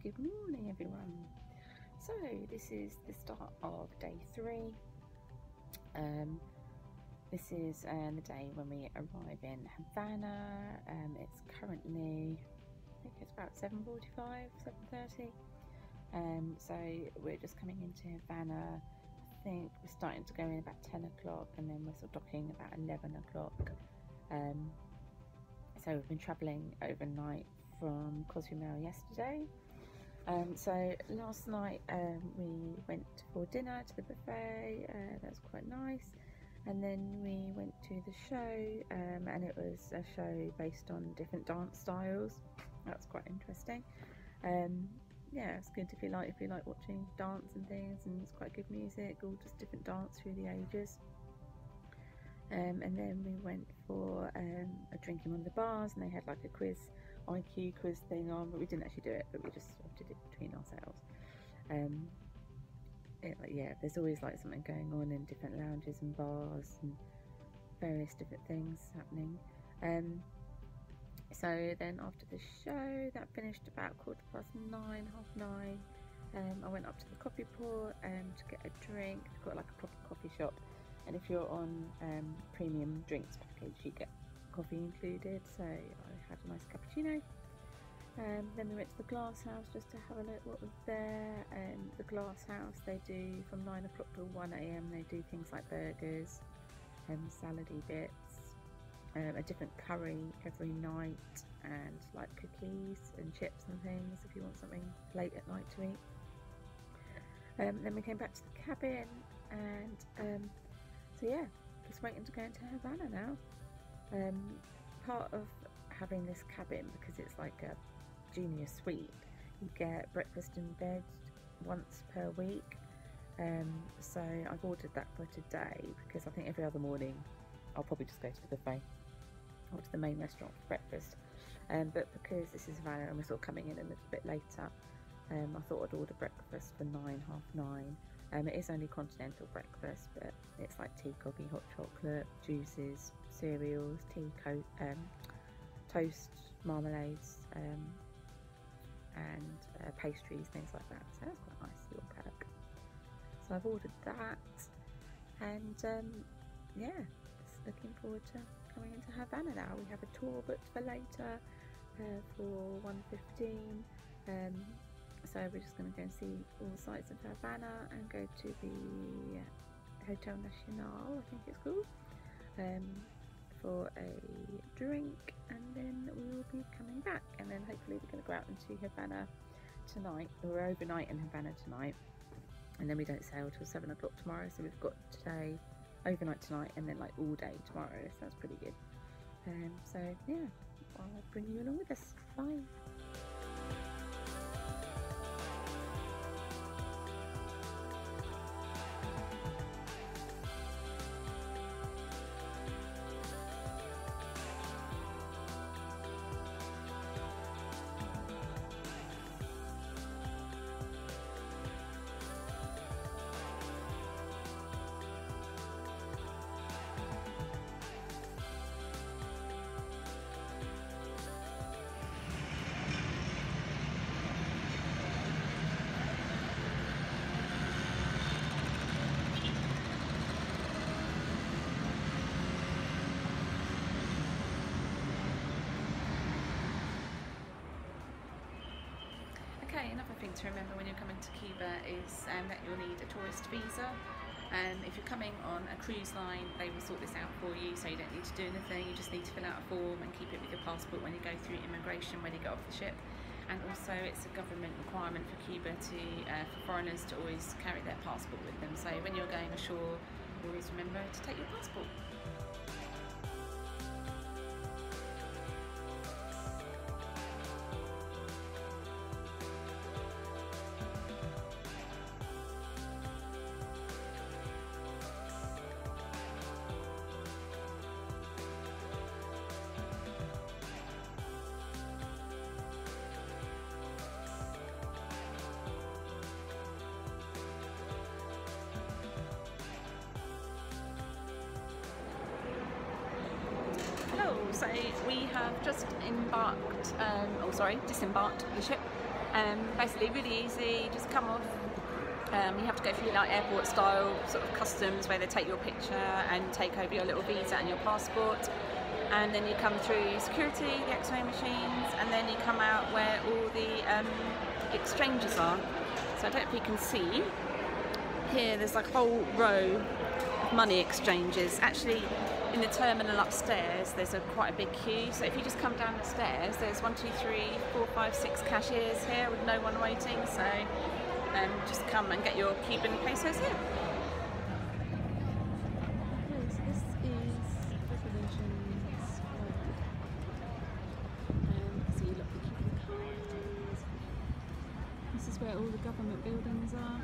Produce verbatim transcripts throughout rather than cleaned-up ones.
Good morning, everyone. So this is the start of day three. Um, this is uh, the day when we arrive in Havana. Um, it's currently, I think it's about seven forty-five, seven thirty. Um, so we're just coming into Havana. I think we're starting to go in about ten o'clock, and then we're sort of docking about eleven o'clock. Um, so we've been travelling overnight from Cozumel yesterday. Um, so last night um, we went for dinner to the buffet. Uh, that was quite nice, and then we went to the show, um, and it was a show based on different dance styles. That's quite interesting. Um, yeah, it's good if you like if you like watching dance and things, and it's quite good music, all just different dance through the ages. Um, and then we went for um, a drink in one of the bars, and they had like a quiz, I Q quiz thing on, but we didn't actually do it, but we just sort of did it between ourselves. Um, it, like, yeah, there's always like something going on in different lounges and bars and various different things happening. Um, so then after the show, that finished about quarter past nine, half nine. Um, I went up to the coffee pot um, to get a drink. They've got like a proper coffee shop. And if you're on um, premium drinks package, you get coffee included. So I had a nice cappuccino. Um, then we went to the Glass House just to have a look what was there. And the Glass House, they do from nine o'clock till one A M They do things like burgers and salady bits, um, a different curry every night, and like cookies and chips and things if you want something late at night to eat. Um, then we came back to the cabin, and um, so yeah, just waiting to go into Havana now. Um, part of having this cabin, because it's like a junior suite, you get breakfast in bed once per week. Um, so I've ordered that for today, because I think every other morning I'll probably just go to the buffet or to the main restaurant for breakfast. Um, but because this is Havana and we're sort of coming in a little bit later, um, I thought I'd order breakfast for nine, half nine. Um, it is only continental breakfast, but it's like tea, coffee, hot chocolate, juices, cereals, tea, co um, toast, marmalades, um, and uh, pastries, things like that. So that's quite nice little perk. So I've ordered that, and um, yeah, just looking forward to coming into Havana now. We have a tour booked for later uh, for one fifteen. Um, So we're just going to go and see all the sights of Havana and go to the Hotel Nacional, I think it's called, um, for a drink, and then we will be coming back, and then hopefully we're going to go out into Havana tonight. We're overnight in Havana tonight, and then we don't sail till seven o'clock tomorrow, so we've got today, overnight tonight, and then like all day tomorrow, so that's pretty good. Um, so yeah, I'll bring you along with us. Bye. Okay, another thing to remember when you're coming to Cuba is um, that you'll need a tourist visa. And um, if you're coming on a cruise line, they will sort this out for you, so you don't need to do anything. You just need to fill out a form and keep it with your passport when you go through immigration when you get off the ship. And also it's a government requirement for Cuba to, uh, for foreigners to always carry their passport with them. So when you're going ashore, always remember to take your passport. So we have just embarked, um, oh sorry, disembarked the ship, Um, basically really easy, you just come off. Um, you have to go through like airport style sort of customs where they take your picture and take over your little visa and your passport, and then you come through security, the X-ray machines, and then you come out where all the um, exchanges are. So I don't know if you can see here, there's like a whole row of money exchanges. Actually in the terminal upstairs there's a quite a big queue, so if you just come down the stairs there's one, two, three, four, five, six cashiers here with no one waiting, so um, just come and get your Cuban pesos here. Yes, this is Revolution Square. Um, so you look the Cuban coins. This is where all the government buildings are.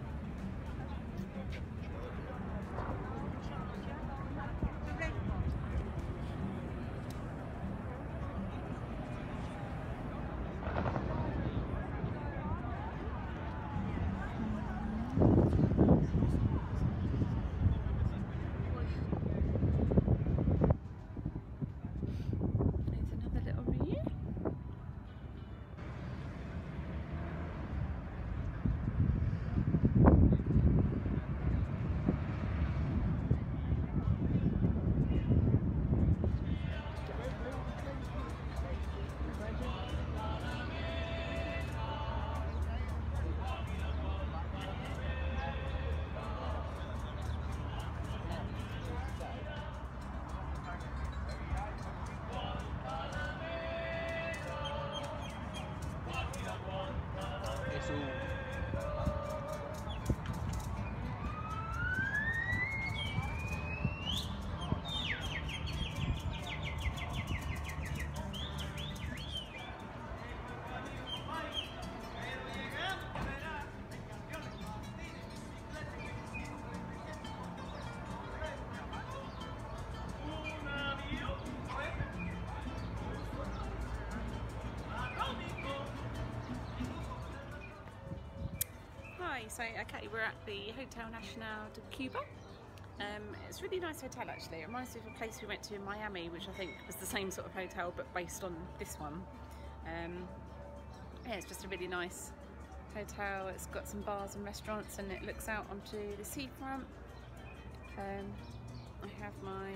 So okay, we're at the Hotel Nacional de Cuba. Um, it's a really nice hotel actually. It reminds me of a place we went to in Miami, which I think was the same sort of hotel but based on this one. Um, yeah, it's just a really nice hotel. It's got some bars and restaurants and it looks out onto the seafront. Um, I have my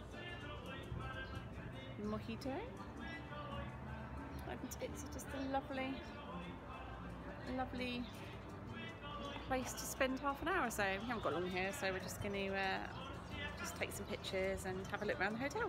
mojito. It's just a lovely, lovely place to spend half an hour or so. We haven't got long here, so we're just going to uh, just take some pictures and have a look around the hotel.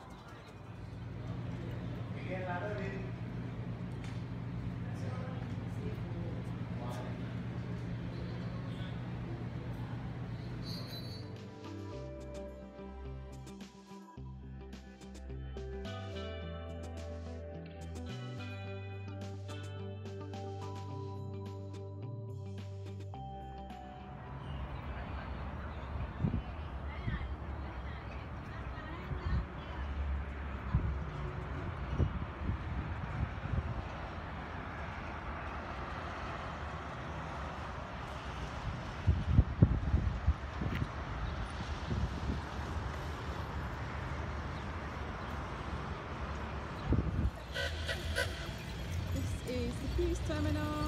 This is the cruise terminal.